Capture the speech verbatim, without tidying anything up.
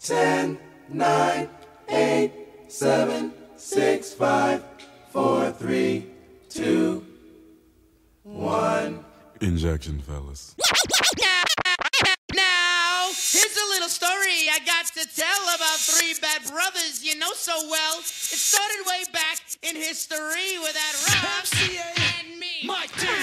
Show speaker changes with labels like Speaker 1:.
Speaker 1: ten, nine, eight, seven, six, five, four, three, two, one.
Speaker 2: Injection, fellas.
Speaker 3: Now, here's a little story I got to tell about three bad brothers you know so well. It started way back in history with that Rob and me.
Speaker 4: Mike D.